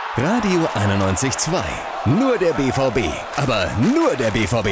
Radio 91.2. Nur der BVB. Aber nur der BVB.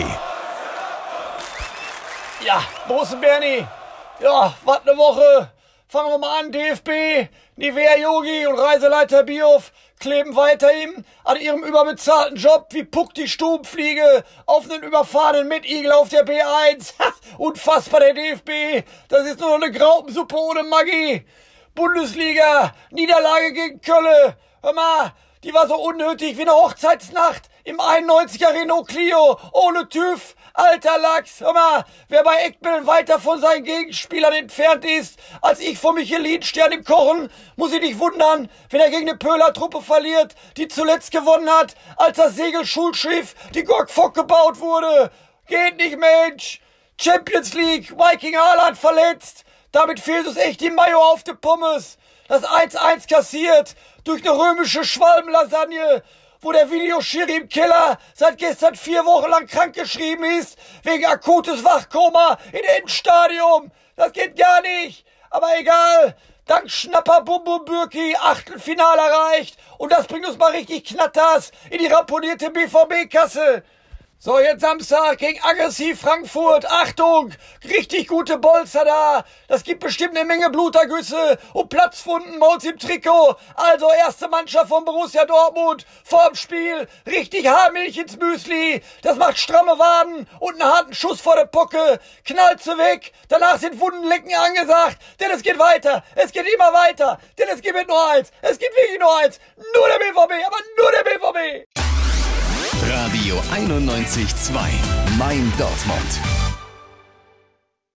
Ja, große Bernie. Ja, was eine Woche. Fangen wir mal an. DFB, Nivea Yogi und Reiseleiter Bioff kleben weiterhin an ihrem überbezahlten Job wie Puck die Stubenfliege auf einen überfahrenen Mittigel auf der B1. Unfassbar, der DFB. Das ist nur noch eine Graupensuppe ohne Maggi. Bundesliga, Niederlage gegen Köln. Hör mal, die war so unnötig wie eine Hochzeitsnacht im 91er Renault Clio ohne TÜV. Alter Lachs, hör mal, wer bei Eckbällen weiter von seinen Gegenspielern entfernt ist, als ich vom Michelin-Stern im Kochen, muss ich nicht wundern, wenn er gegen eine Pöhler-Truppe verliert, die zuletzt gewonnen hat, als das Segelschulschiff die Gorg Fock gebaut wurde. Geht nicht, Mensch. Champions League, Viking Haaland verletzt. Damit fehlt uns echt die Mayo auf die Pommes. Das 1-1 kassiert durch eine römische Schwalbenlasagne, wo der Videoschiri im Keller seit gestern 4 Wochen lang krankgeschrieben ist, wegen akutes Wachkoma im Endstadium. Das geht gar nicht. Aber egal. Dank Schnapper Bum Bum Bürki Achtelfinale erreicht. Und das bringt uns mal richtig Knatters in die ramponierte BVB-Kasse. So, jetzt Samstag gegen Aggressiv Frankfurt. Achtung, richtig gute Bolzer da. Das gibt bestimmt eine Menge Blutergüsse und Platzfunden bei uns im Trikot. Also erste Mannschaft von Borussia Dortmund vorm Spiel. Richtig Haarmilch ins Müsli. Das macht stramme Waden und einen harten Schuss vor der Pocke. Knallt sie weg. Danach sind Wundenlecken angesagt. Denn es geht weiter. Es geht immer weiter. Denn es gibt nur eins. Es gibt wirklich nur eins. Nur der BVB, aber nur der BVB. Radio 91.2. Mein Dortmund.